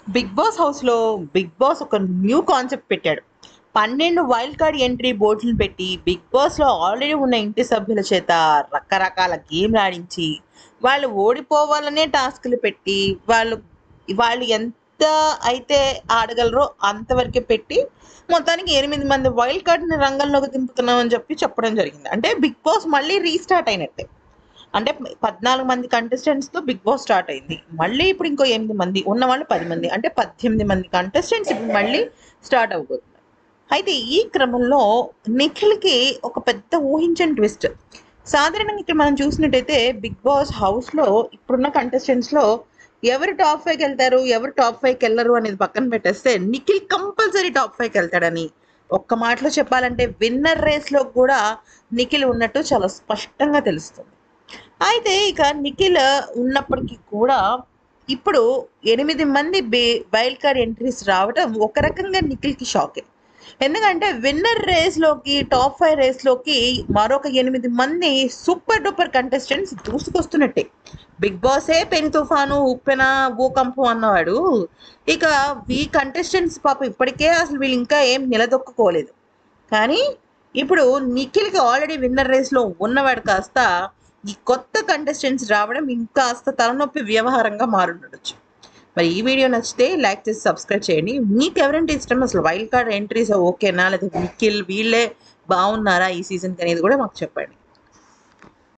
Big Boss హౌస్లో Bigg Boss ఒక new concept పెట్టాడు. 12 వైల్డ్ కార్డ్ ఎంట్రీ బోర్డులను పెట్టి బిగ్ బాస్లో ఆల్రెడీ ఉన్న ఇంటి సభ్యుల చేత రకరకాల గేమ్లు ఆడించి వాళ్ళు ఓడిపోవాలనే టాస్క్లు పెట్టి వాళ్ళు వాళ్ళు ఎంత అయితే ఆడగలరో అంతవరకే పెట్టి మొత్తానికి 8 మంది వైల్డ్ కార్డ్ని రంగంలోకి దింపుతున్నామని చెప్పడం జరిగింది. అంటే బిగ్ బాస్ మళ్ళీ రీస్టార్ట్ అయినట్టే. అంటే 14 మంది కంటెస్టెంట్స్తో బిగ్ బాస్ స్టార్ట్ అయింది. మళ్ళీ ఇప్పుడు ఇంకో 8 మంది ఉన్నవాళ్ళు 10 మంది, అంటే 18 మంది కంటెస్టెంట్స్ ఇప్పుడు మళ్ళీ స్టార్ట్ అవబోతున్నారు. అయితే ఈ క్రమంలో నిఖిల్కి ఒక పెద్ద ఊహించని ట్విస్ట్. సాధారణంగా ఇక్కడ మనం చూసినట్టయితే బిగ్ బాస్ హౌస్లో ఇప్పుడున్న కంటెస్టెంట్స్లో ఎవరు టాప్ 5కి వెళ్తారు, ఎవరు టాప్ 5కి వెళ్ళరు అనేది పక్కన పెట్టేస్తే నిఖిల్ కంపల్సరీ టాప్ 5కి వెళ్తాడని ఒక్క మాటలో చెప్పాలంటే విన్నర్ రేస్లో కూడా నిఖిల్ ఉన్నట్టు చాలా స్పష్టంగా తెలుస్తుంది. అయితే ఇక నిఖిల్ ఉన్నప్పటికీ కూడా ఇప్పుడు 8 మంది వైల్డ్ కార్డ్ ఎంట్రీస్ రావడం ఒక రకంగా నిఖిల్కి షాకే. ఎందుకంటే విన్నర్ రేస్లోకి టాప్ 5 రేస్లోకి మరొక 8 మంది సూపర్ డూపర్ కంటెస్టెంట్స్ దూసుకొస్తున్నట్టే. బిగ్ బాసే పెను తుఫాను ఉప్పెన భూకంపం అన్నవాడు. ఇక ఈ కంటెస్టెంట్స్ పాపం ఇప్పటికే అసలు వీళ్ళు ఇంకా ఏం నిలదొక్కుకోలేదు. కానీ ఇప్పుడు నిఖిల్కి ఆల్రెడీ విన్నర్ రేస్లో ఉన్నవాడు కాస్త ఈ కొత్త కంటెస్టెంట్స్ రావడం ఇంకాస్త తలనొప్పి వ్యవహారంగా మారుండొచ్చు. మరి ఈ వీడియో నచ్చితే లైక్ చేసి సబ్స్క్రైబ్ చేయండి. మీకు ఎవరంటే ఇష్టం, అసలు వైల్డ్ కార్డ్ ఎంట్రీస్ ఓకేనా, లేదా నిఖిల్ వీళ్ళే బాగున్నారా ఈ సీజన్కి అనేది కూడా మాకు చెప్పండి.